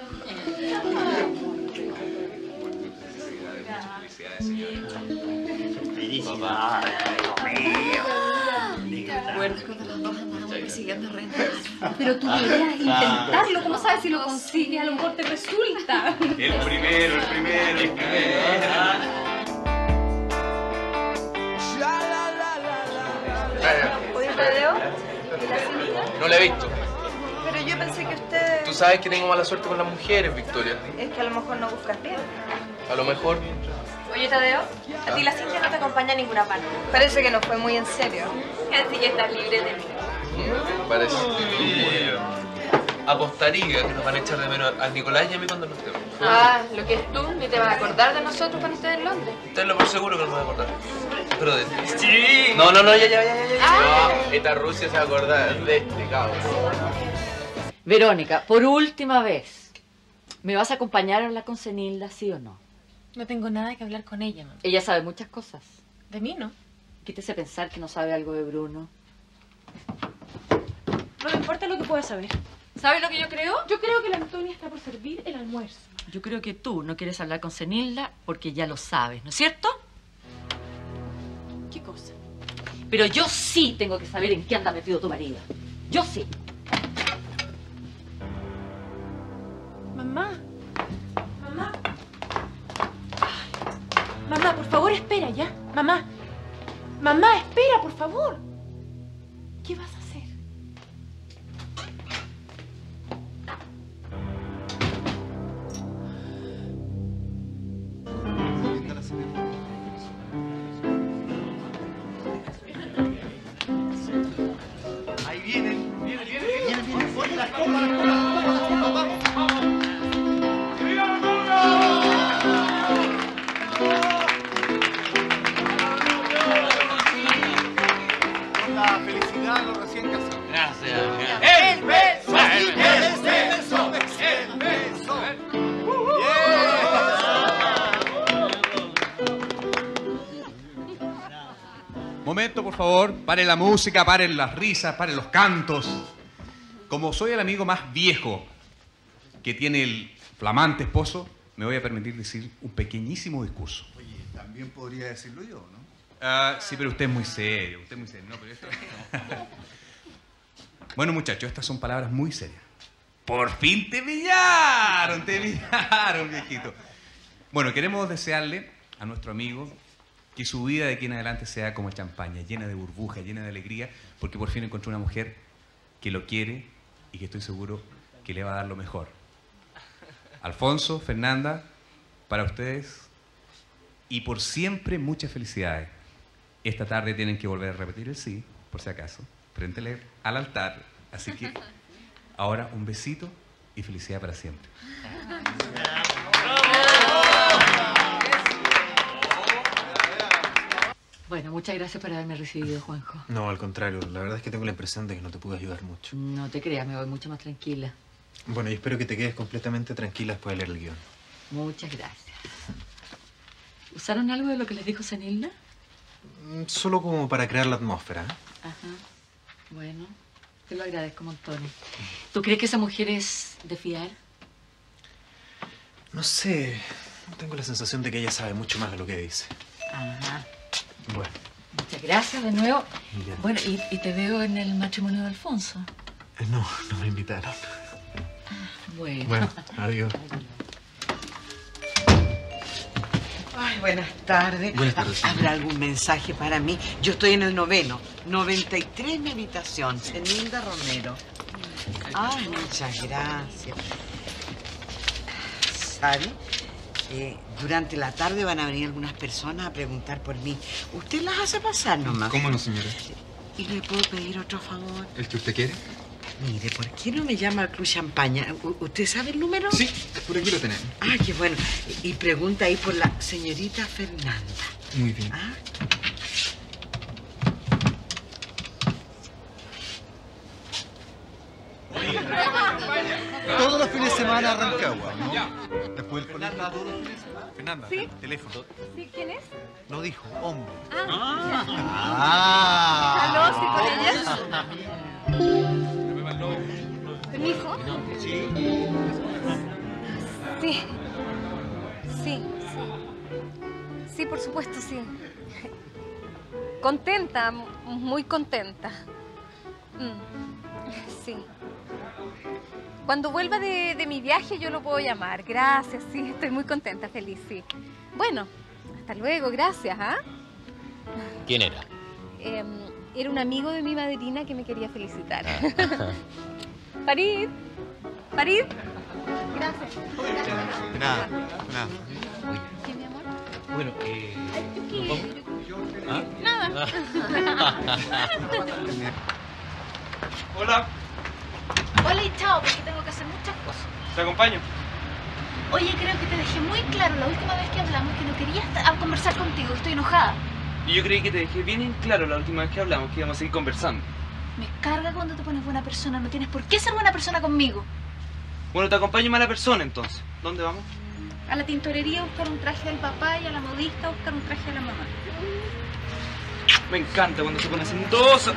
Felicidades, señora. Felicidades, mío. Bueno, cuando las dos andamos persiguiendo rentas. Pero tú deberías intentarlo. ¿Cómo sabes si lo consigues? A lo mejor te resulta. El primero, el primero, el primero. Oye, Tadeo, ¿y la Cintia? No la he visto. Pero yo pensé que usted... Tú sabes que tengo mala suerte con las mujeres, Victoria. Es que a lo mejor no buscas bien. A lo mejor. Oye, Tadeo, a ti la Cintia no te acompaña a ninguna parte. Parece que no fue muy en serio. Así que estás libre de mí. Parece. Apostaría que nos van a echar de menos a Nicolás y a mí cuando nos estemos. Ah, lo que es tú, ni te vas a acordar de nosotros cuando estés en Londres. Tenlo por seguro que nos va a acordar. Pero de ti. Sí. No, no, no, ya, ya, ya, ya. ya. Ah. No, esta Rusia se va a acordar de este cabrón. Verónica, por última vez, ¿me vas a acompañar a hablar con Cenilda, sí o no? No tengo nada que hablar con ella, mamá. Ella sabe muchas cosas. ¿De mí, no? Quítese pensar que no sabe algo de Bruno. No me importa lo que pueda saber. ¿Sabes lo que yo creo? Yo creo que la Antonia está por servir el almuerzo. Yo creo que tú no quieres hablar con Cenilda porque ya lo sabes, ¿no es cierto? ¿Qué cosa? Pero yo sí tengo que saber en qué anda metido tu marido. Yo sí. Mamá. Mamá. Mamá, por favor, espera, ¿ya? Mamá. Mamá, espera, por favor. ¿Qué vas a hacer? Ahí vienen, vienen, vienen, vienen, vienen. Oye, las copas, las copas, las copas, vamos, vamos. La felicidad de los recién casados. Gracias. ¡El beso! ¡El beso! ¡El beso! Momento, por favor. Paren la música, paren las risas, paren los cantos. Como soy el amigo más viejo que tiene el flamante esposo, me voy a permitir decir un pequeñísimo discurso. Oye, también podría decirlo yo, ¿no? Ah, sí, pero usted es muy serio, usted es muy serio. No, pero esto... Bueno, muchachos, estas son palabras muy serias. ¡Por fin te pillaron! ¡Te pillaron, viejito! Bueno, queremos desearle a nuestro amigo que su vida de aquí en adelante sea como champaña, llena de burbujas, llena de alegría, porque por fin encontró una mujer que lo quiere y que estoy seguro que le va a dar lo mejor. Alfonso, Fernanda, para ustedes y por siempre muchas felicidades. Esta tarde tienen que volver a repetir el sí, por si acaso, frente al altar. Así que ahora un besito y felicidad para siempre. Bueno, muchas gracias por haberme recibido, Juanjo. No, al contrario. La verdad es que tengo la impresión de que no te pude ayudar mucho. No te creas, me voy mucho más tranquila. Bueno, y espero que te quedes completamente tranquila después de leer el guión. Muchas gracias. ¿Usaron algo de lo que les dijo Cenilda? Solo como para crear la atmósfera. ¿eh? Ajá. Bueno, te lo agradezco un montón. ¿Tú crees que esa mujer es de fiar? No sé. Tengo la sensación de que ella sabe mucho más de lo que dice. Ajá. Bueno. Muchas gracias de nuevo. Ya. Bueno, y, y te veo en el matrimonio de Alfonso. Eh, No, no me invitaron. Bueno. Bueno, adiós. Ay, buenas tardes. Buenas tardes. ¿Habrá algún mensaje para mí? Yo estoy en el noveno. noventa y tres mi habitación. Zenilda Romero. Ay, muchas gracias. ¿Sabe? Eh, durante la tarde van a venir algunas personas a preguntar por mí. Usted las hace pasar nomás. ¿Cómo no, señora? ¿Y le puedo pedir otro favor? ¿El que usted quiere? Mire, ¿por qué no me llama al Club Champaña? U- ¿Usted sabe el número? Sí, por aquí lo tenemos. Ah, qué bueno. Y y pregunta ahí por la señorita Fernanda. Muy bien. Ah. Todos los fines de semana a Rancagua, ¿no? Después del colegio, todos los fines de semana. Fernanda, ¿Sí? teléfono. ¿Sí? ¿Quién es? No dijo, hombre. Ah. Ah. ¿Aló, sí, con ella? ¿Permiso? Sí. Sí. Sí, sí. Sí, por supuesto, sí. Contenta, m- muy contenta. Mm, sí. Cuando vuelva de, de mi viaje yo lo puedo llamar. Gracias, sí, estoy muy contenta, feliz, sí. Bueno, hasta luego, gracias, ¿ah? ¿Quién era? Em, era un amigo de mi madrina que me quería felicitar. Ah. Farid, Farid. Gracias. Nada, nada. ¿Qué, mi amor? Bueno, eh... ¿Qué? ¿nos vamos? ¿Ah? Nada. Hola, Hola y chao, porque tengo que hacer muchas cosas. ¿te acompaño? Oye, creo que te dejé muy claro la última vez que hablamos que no quería estar- a conversar contigo. Estoy enojada. Y yo creí que te dejé bien en claro la última vez que hablamos que íbamos a seguir conversando. Me carga cuando te pones buena persona. No tienes por qué ser buena persona conmigo. Bueno, te acompaño mala persona entonces. ¿Dónde vamos? A la tintorería a buscar un traje del papá y a la modista a buscar un traje de la mamá. Me encanta cuando se pone sentosa.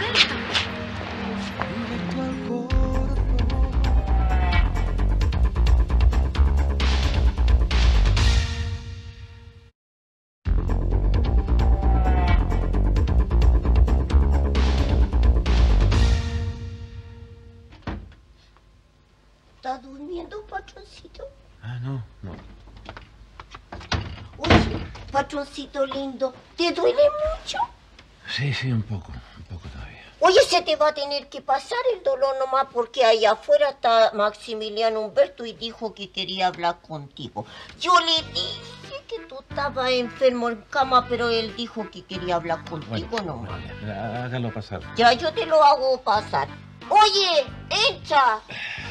¿Estás durmiendo, patroncito? Ah, no, no. Oye, patroncito lindo, ¿te duele mucho? Sí, sí, un poco, un poco todavía. Oye, se te va a tener que pasar el dolor nomás porque allá afuera está Maximiliano Humberto y dijo que quería hablar contigo. Yo le dije que tú estabas enfermo en cama, pero él dijo que quería hablar contigo nomás. Hágalo pasar. Ya yo te lo hago pasar. Oye, entra.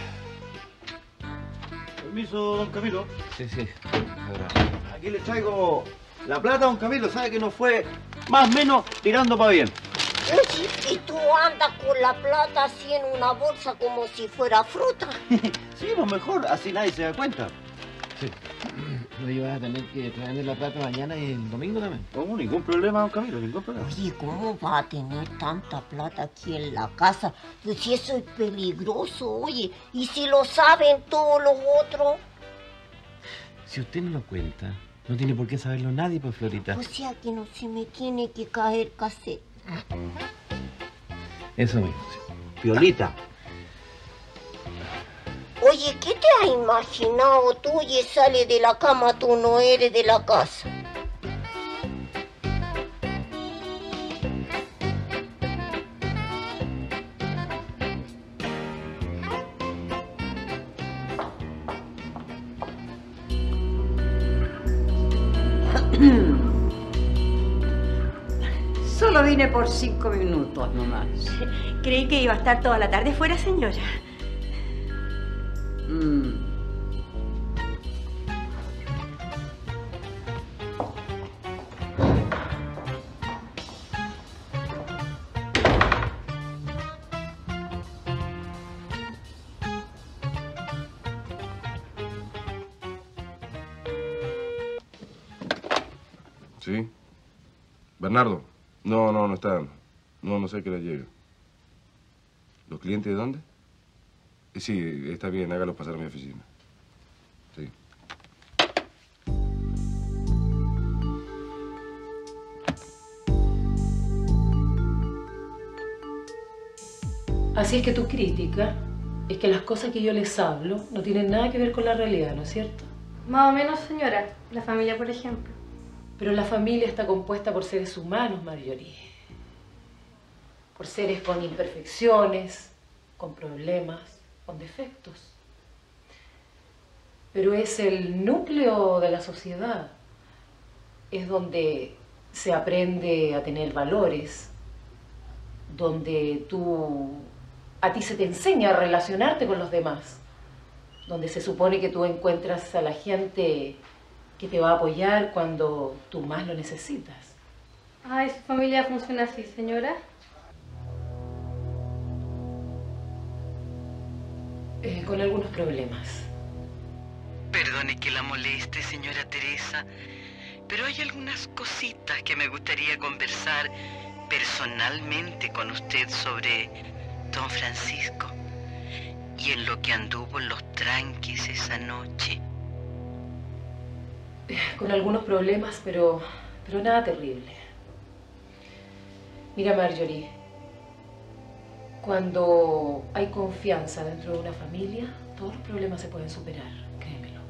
Permiso, don Camilo. Sí, sí. Aquí le traigo la plata, don Camilo. Sabe que nos fue más o menos tirando para bien. Oye, y tú andas con la plata así en una bolsa como si fuera fruta. Sí, pues mejor, así nadie se da cuenta. Sí. No vas a tener que traerme la plata mañana y el domingo también. ¿Cómo? Ningún problema, don Camilo, ningún problema. Oye, ¿cómo va a tener tanta plata aquí en la casa? Pues si eso es peligroso, oye. ¿Y si lo saben todos los otros? Si usted no lo cuenta, no tiene por qué saberlo nadie, pues, Florita. O sea que no se me tiene que caer cassette. Eso mismo. Piolita. Oye, ¿qué te has imaginado tú? Oye, sale de la cama, tú no eres de la casa. Solo vine por cinco minutos nomás. Creí que iba a estar toda la tarde fuera, señora. Mm. ¿Sí? Bernardo. No, no, no está. No, no sé qué le llega. ¿Los clientes de dónde? Eh, Sí, está bien, hágalo pasar a mi oficina. Sí. Así es que tu crítica es que las cosas que yo les hablo no tienen nada que ver con la realidad, ¿no es cierto? Más o menos, señora. La familia, por ejemplo. Pero la familia está compuesta por seres humanos, Marjorie. Por seres con imperfecciones, con problemas, con defectos. Pero es el núcleo de la sociedad. Es donde se aprende a tener valores, donde tú, a ti se te enseña a relacionarte con los demás, donde se supone que tú encuentras a la gente que te va a apoyar cuando tú más lo necesitas. Ay, su familia funciona así, señora. Eh, con algunos problemas. Perdone que la moleste, señora Teresa, pero hay algunas cositas que me gustaría conversar personalmente con usted sobre don Francisco y en lo que anduvo en los tranquis esa noche. Con algunos problemas, pero, pero nada terrible. Mira, Marjorie, cuando hay confianza dentro de una familia, todos los problemas se pueden superar, créemelo.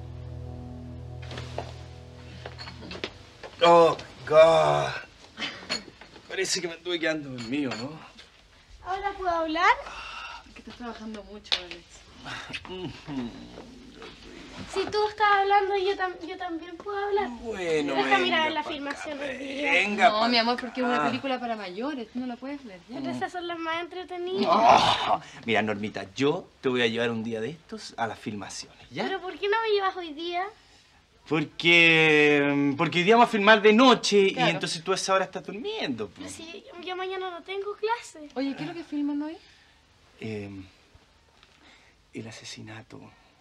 Oh, my God. Parece que me anduve quedando dormido, ¿no? ¿Ahora puedo hablar? Es que estás trabajando mucho, Alex. Si tú estás hablando, yo, tam yo también puedo hablar. Bueno, Deja venga mirar la pa' filmación del día. Venga No, pa' mi amor, porque es una acá. película para mayores. Tú no la puedes ver. Ya. Pero esas son las más entretenidas. Oh, mira, Normita, yo te voy a llevar un día de estos a las filmaciones, ¿ya? ¿Pero por qué no me llevas hoy día? Porque, porque hoy día vamos a filmar de noche Claro. y entonces tú a esa hora estás durmiendo. Pero si yo mañana no tengo clase. Oye, ¿qué es lo que filman hoy? Eh, el asesinato.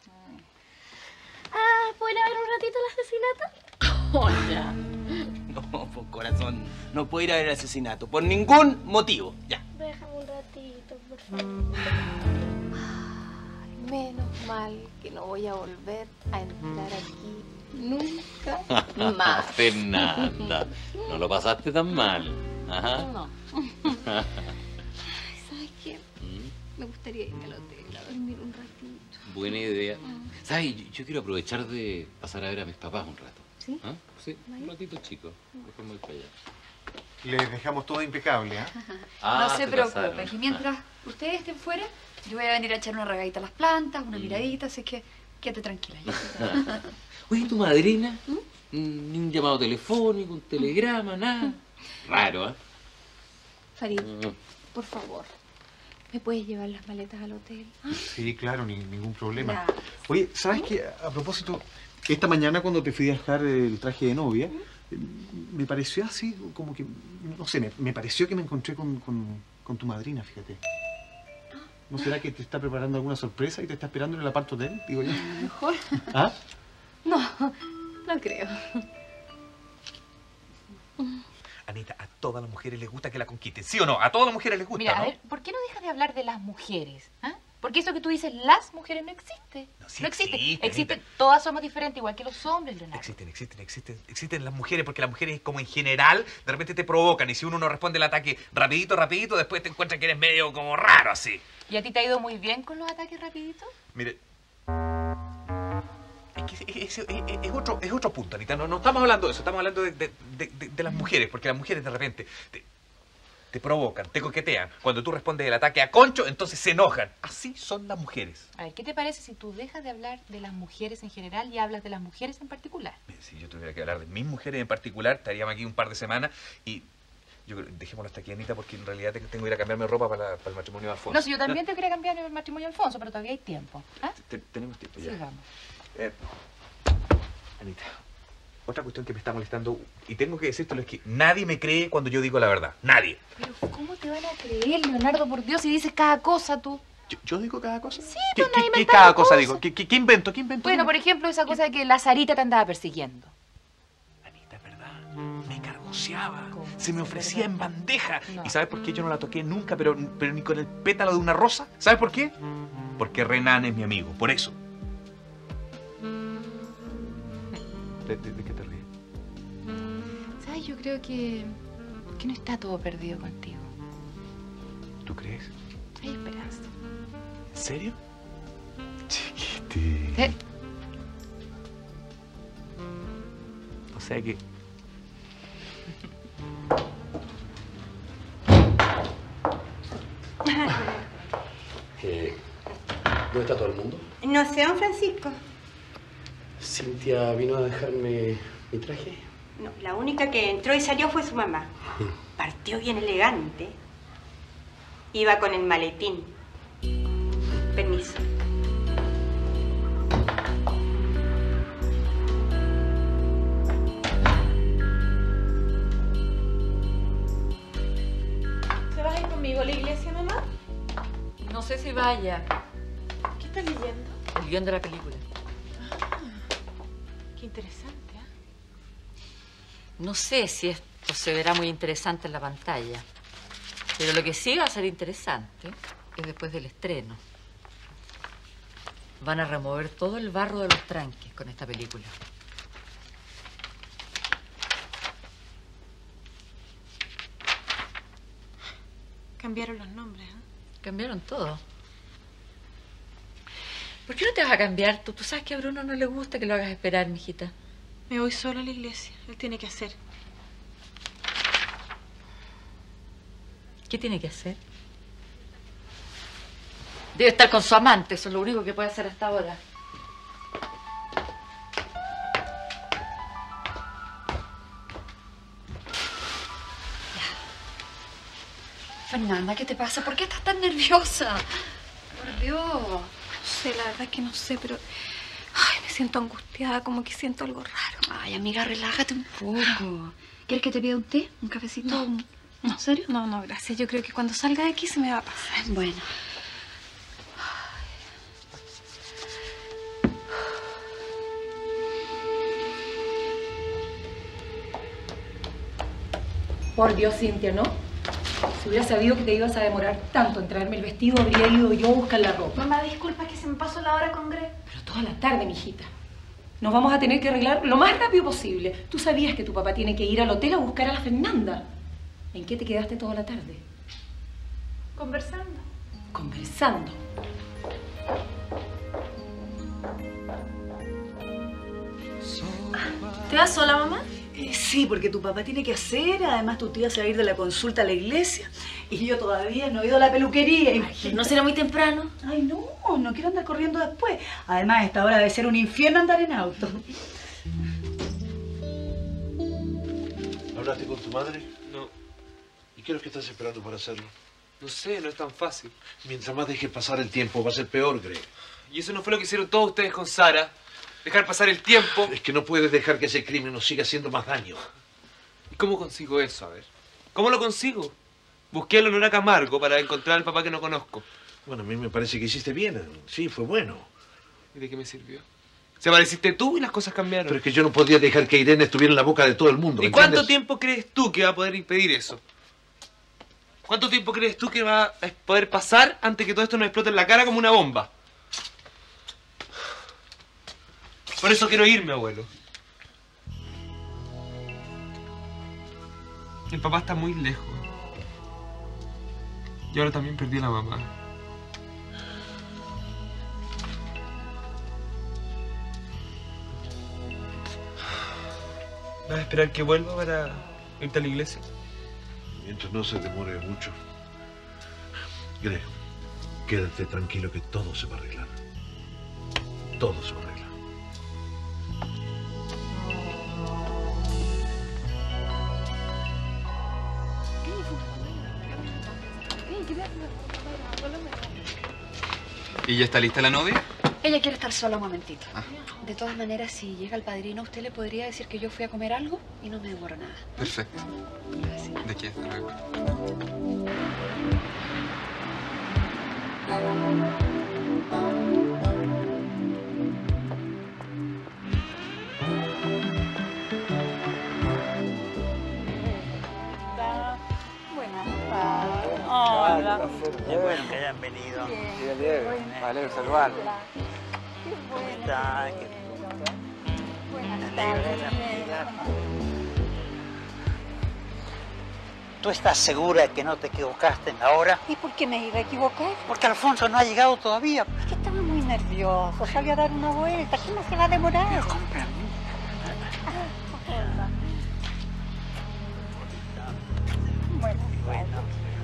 Ah, ¿puedo ir a ver un ratito el asesinato? No, por corazón, no puedo ir a ver el asesinato por ningún motivo. Ya. Déjame un ratito, por favor. Menos mal que no voy a volver a entrar aquí nunca más. Fernanda, no lo pasaste tan mal. Ajá. No. ¿Sabes qué? Me gustaría irme al hotel a dormir un ratito. Buena idea. ¿Sabes? Yo, yo quiero aprovechar de pasar a ver a mis papás un rato. ¿Sí? ¿Ah? Sí, un ratito chico. Después me voy para allá. Les dejamos todo impecable, ¿ah? Ah, no se se preocupen, pasaron. que mientras ustedes estén fuera, yo voy a venir a echar una regadita a las plantas, Mm. una miradita, así que quédate tranquila. Oye, ¿tu madrina? Ni un llamado telefónico, un telegrama, nada. Raro, ¿eh? Farid, Mm. por favor, ¿me puedes llevar las maletas al hotel? ¿Ah? Sí, claro, ni, ningún problema. Gracias. Oye, ¿sabes qué? A propósito, esta mañana cuando te fui a dejar el traje de novia, eh, me pareció así, como que, no sé, me, me pareció que me encontré con, con, con tu madrina, fíjate. ¿No será que te está preparando alguna sorpresa y te está esperando en el apart hotel? Digo yo. A lo mejor. ¿Ah? No, no creo. Anita, a todas las mujeres les gusta que la conquisten, ¿sí o no? A todas las mujeres les gusta, Mira, ¿no? a ver, ¿por qué no dejas de hablar de las mujeres? ¿Ah? Porque eso que tú dices, las mujeres, no existe. No, sí existe. existe, Existen, Anita. todas somos diferentes, igual que los hombres, Leonardo. Existen, existen, existen, existen las mujeres, porque las mujeres como en general de repente te provocan y si uno no responde el ataque rapidito, rapidito, después te encuentras que eres medio como raro así. ¿Y a ti te ha ido muy bien con los ataques rapiditos? Mire, es que es, es- es- es otro, es otro punto, Anita, no, no estamos hablando de eso, estamos hablando de, de- de- de- de las mujeres, porque las mujeres de repente te, te provocan, te coquetean. Cuando tú respondes el ataque a concho, entonces se enojan. Así son las mujeres. A ver, ¿qué te parece si tú dejas de hablar de las mujeres en general y hablas de las mujeres en particular? Si yo tuviera que hablar de mis mujeres en particular, estaríamos aquí un par de semanas y yo creo, dejémoslo hasta aquí, Anita, porque en realidad te- tengo que ir a cambiarme ropa para, la- para el matrimonio de Alfonso. No, si yo también te quería cambiar el matrimonio de Alfonso, pero todavía hay tiempo. ¿Ah? Te- tenemos tiempo ya. Sigamos. Eh, Anita, otra cuestión que me está molestando, y tengo que decírtelo, es que nadie me cree cuando yo digo la verdad. Nadie. Pero ¿cómo te van a creer, Leonardo, por Dios, si dices cada cosa tú? ¿Yo, yo digo cada cosa? Sí, ¿Qué, pues qué- nadie qué inventando cada cosa cosas. digo? ¿Qué, qué- qué invento? ¿Qué invento? Bueno, por ejemplo, esa cosa de que la Sarita te andaba persiguiendo. Me cargoseaba, se me ofrecía en bandeja. ¿Y sabes por qué yo no la toqué nunca, pero, pero ni con el pétalo de una rosa? ¿Sabes por qué? Porque Renan es mi amigo, por eso. ¿De, de- de qué te ríes? ¿Sabes? Yo creo que, que no está todo perdido contigo. ¿Tú crees? Hay esperanza. ¿En serio? Chiquitita. ¿Eh? O sea que... Eh, ¿Dónde está todo el mundo? No sé, don Francisco. Cintia vino a dejarme mi traje. No, la única que entró y salió fue su mamá. Partió bien elegante. Iba con el maletín. Permiso. ¿Se vas a ir conmigo a la iglesia, mamá? No sé si vaya. ¿Qué estás leyendo? El guión de la película. Ah, qué interesante, ¿eh? No sé si esto se verá muy interesante en la pantalla. Pero lo que sí va a ser interesante es después del estreno. Van a remover todo el barro de los tranques con esta película. Cambiaron los nombres, ¿eh? Cambiaron todo. ¿Por qué no te vas a cambiar tú? Tú sabes que a Bruno no le gusta que lo hagas esperar, mijita. Me voy sola a la iglesia. Él tiene que hacer. ¿Qué tiene que hacer? Debe estar con su amante. Eso es lo único que puede hacer hasta ahora. Fernanda, ¿qué te pasa? ¿Por qué estás tan nerviosa? Por Dios. No sé, la verdad es que no sé, pero... Ay, me siento angustiada, como que siento algo raro. Ay, amiga, relájate un poco. ¿Quieres que te pida un té? ¿Un cafecito? No. ¿En No, serio? No, no, gracias. Yo creo que cuando salga de aquí se me va a pasar. Bueno. Por Dios, Cintia, ¿no? Si hubiera sabido que te ibas a demorar tanto en traerme el vestido, habría ido yo a buscar la ropa. Mamá, disculpa que se me pasó la hora con Greg. Pero toda la tarde, mijita. Nos vamos a tener que arreglar lo más rápido posible. Tú sabías que tu papá tiene que ir al hotel a buscar a la Fernanda. ¿En qué te quedaste toda la tarde? Conversando. Conversando. ¿Te vas sola, mamá? Eh, sí, porque tu papá tiene que hacer, además tu tía se va a ir de la consulta a la iglesia y yo todavía no he ido a la peluquería. Ay, ¿no será muy temprano? Ay, no, no quiero andar corriendo después. Además, a esta hora debe ser un infierno andar en auto. ¿Hablaste con tu madre? No. ¿Y qué es lo que estás esperando para hacerlo? No sé, no es tan fácil. Mientras más dejes pasar el tiempo, va a ser peor, Greg. Y eso no fue lo que hicieron todos ustedes con Sara. Dejar pasar el tiempo. Es que no puedes dejar que ese crimen nos siga haciendo más daño. ¿Y cómo consigo eso? A ver. ¿Cómo lo consigo? Busqué a Leonora Camargo para encontrar al papá que no conozco. Bueno, a mí me parece que hiciste bien. Sí, fue bueno. ¿Y de qué me sirvió? Se apareciste tú y las cosas cambiaron. Pero es que yo no podía dejar que Irene estuviera en la boca de todo el mundo. ¿Y cuánto tiempo crees tú que va a poder impedir eso? ¿Cuánto tiempo crees tú que va a poder pasar antes que todo esto nos explote en la cara como una bomba? Por eso quiero irme, abuelo. El papá está muy lejos. Y ahora también perdí a la mamá. ¿Vas a esperar que vuelva para irte a la iglesia? Mientras no se demore mucho. Greg, quédate tranquilo que todo se va a arreglar. Todo se va a arreglar. ¿Y ya está lista la novia? Ella quiere estar sola un momentito. De todas maneras, si llega el padrino, usted le podría decir que yo fui a comer algo y no me demoro nada. Perfecto. ¿De qué? Hasta luego. Hola. Qué bueno que hayan venido. Bien, bien. Me alegro de saludarlo. ¿Cómo está? Me alegro de la amiga. ¿Tú estás segura que no te equivocaste en la hora? ¿Y por qué me iba a equivocar? Porque Alfonso no ha llegado todavía. Es que estaba muy nervioso, salió a dar una vuelta. ¿Qué más se va a demorar? Bueno, bueno.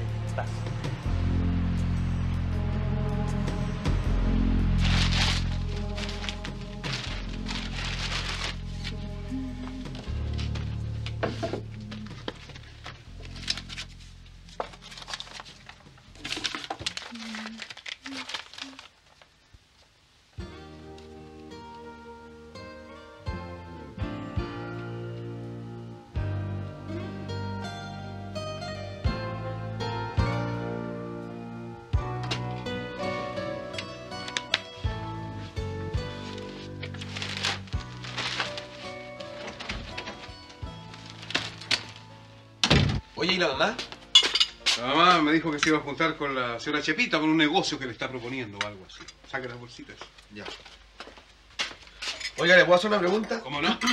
Oye, ¿y la mamá? La mamá me dijo que se iba a juntar con la señora Chepita por un negocio que le está proponiendo o algo así. Saca las bolsitas. Ya. Oiga, ¿le puedo hacer una pregunta? ¿Cómo no?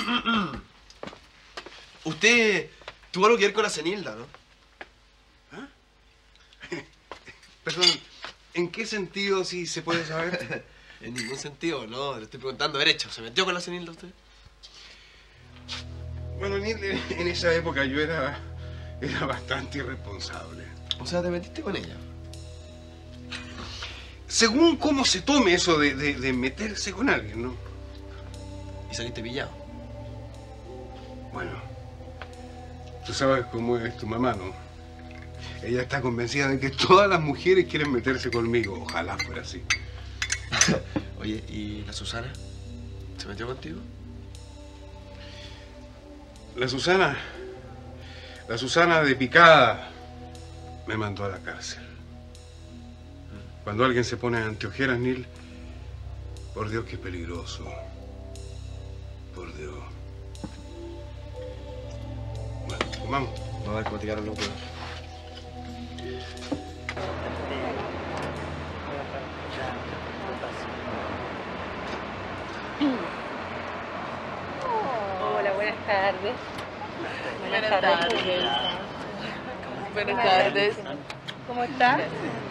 Usted tuvo algo que ver con la Cenilda, ¿no? Perdón, ¿en qué sentido, si se puede saber? En ningún sentido, no. Le estoy preguntando derecho. ¿Se metió con la Cenilda usted? Bueno, en, en esa época yo era, era bastante irresponsable. O sea, ¿te metiste con ella? Según cómo se tome eso de, de, de meterse con alguien, ¿no? ¿Y saliste pillado? Bueno, tú sabes cómo es tu mamá, ¿no? Ella está convencida de que todas las mujeres quieren meterse conmigo. Ojalá fuera así. Oye, ¿y la Susana? ¿Se metió contigo? La Susana... La Susana de picada me mandó a la cárcel. Cuando alguien se pone anteojeras, Nil, por Dios que es peligroso. Por Dios. Bueno, comamos. No, a ver cómo te quedaron los huevos. Hola, buenas tardes. Buenas tardes. Buenas tardes. ¿Cómo está?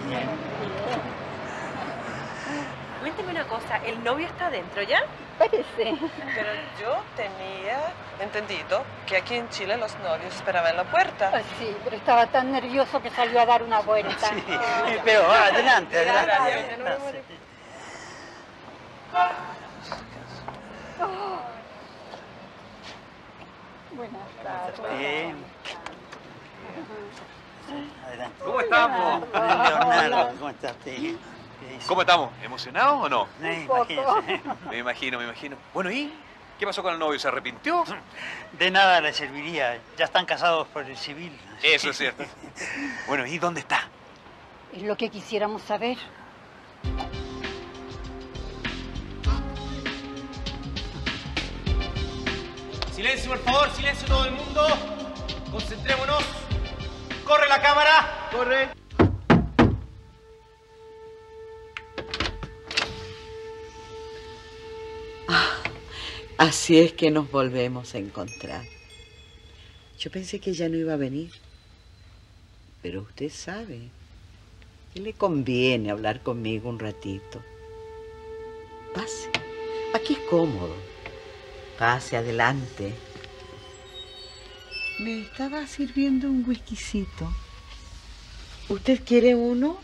Cuénteme una cosa, ¿el novio está adentro ya? Parece. Pero yo tenía entendido que aquí en Chile los novios esperaban en la puerta. Ah, sí, pero estaba tan nervioso que salió a dar una vuelta. Sí, pero adelante, adelante. Oh. Buenas tardes. Bien. Adelante. ¿Cómo estamos? Leonardo, ¿cómo estás? Sí. ¿Cómo estamos? ¿Emocionados o no? Eh, imagínese. Me imagino, me imagino. Bueno, ¿y qué pasó con el novio? ¿Se arrepintió? De nada le serviría. Ya están casados por el civil. Eso es cierto. Bueno, ¿y dónde está? Es lo que quisiéramos saber. Silencio, por favor, silencio todo el mundo. Concentrémonos. ¡Corre la cámara! ¡Corre! Ah, así es que nos volvemos a encontrar. Yo pensé que ella no iba a venir. Pero usted sabe que le conviene hablar conmigo un ratito. Pase. Aquí es cómodo. Pase adelante. Me estaba sirviendo un whiskycito. ¿Usted quiere uno?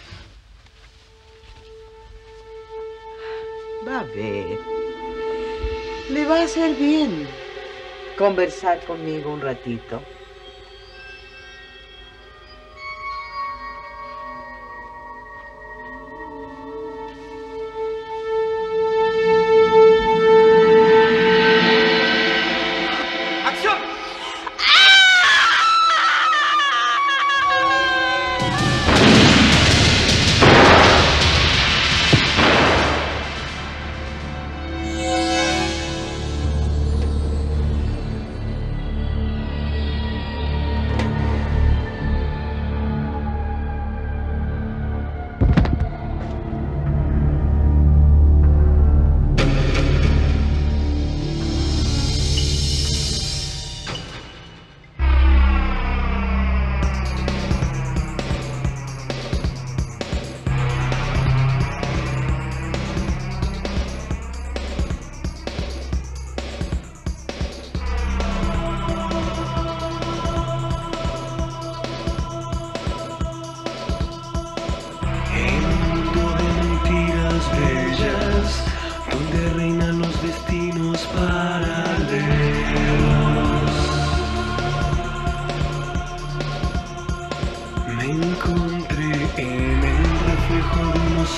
Va a ver. Le va a hacer bien conversar conmigo un ratito.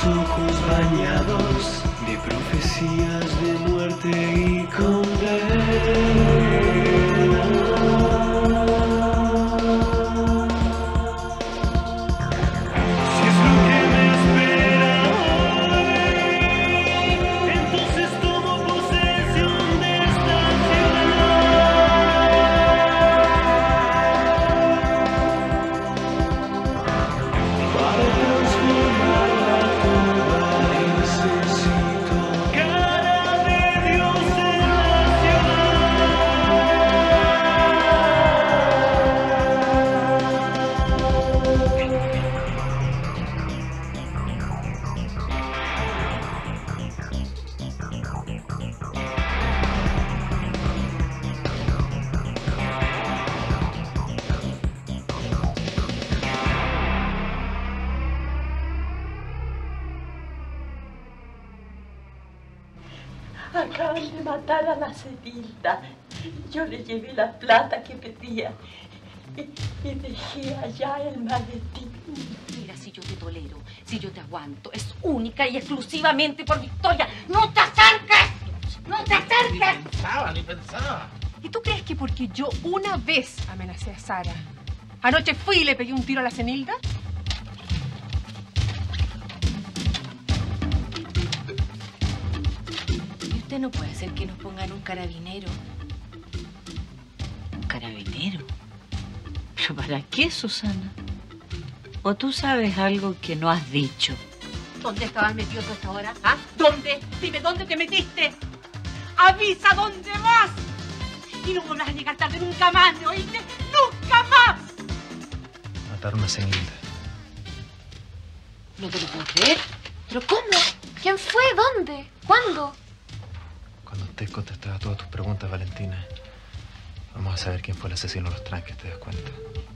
ojos bañados de profecías de muerte y condena. Si es lo que me espera hoy, entonces tomo posesión de esta para transformarla toda. Necesito cara de Dios en la Acaban de matar a la Cenilda. Yo le llevé la plata que pedía y, y dejé allá el maletín. Mira, si yo te tolero, si yo te aguanto, es única y exclusivamente por Victoria. ¡No te acerques! ¡No te acerques! Ni pensaba, ni pensaba. ¿Y tú crees que porque yo una vez amenacé a Sara, anoche fui y le pegué un tiro a la Cenilda? ¿Y usted no puede hacer que nos pongan un carabinero? ¿Un carabinero? ¿Pero para qué, Susana? ¿O tú sabes algo que no has dicho? ¿Dónde estabas metido toda esta hora? ¿Ah? ¿Dónde? Dime, ¿dónde te metiste? ¡Avisa dónde vas! Y no volverás a llegar tarde nunca más, ¿me oíste? ¡Nunca más! Mataron a Cenilda. No te lo puedo creer. ¿Pero cómo? ¿Quién fue? ¿Dónde? ¿Cuándo? Cuando estés contestada a todas tus preguntas, Valentina, vamos a saber quién fue el asesino de los tranques, ¿te das cuenta?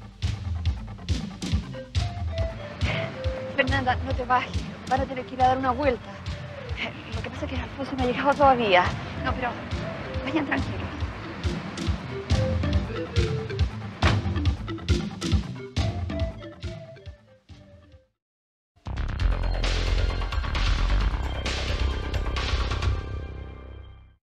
Fernanda, no te bajes. Van a tener que ir a dar una vuelta. Lo que pasa es que Alfonso no ha llegado todavía. No, pero vayan tranquilos.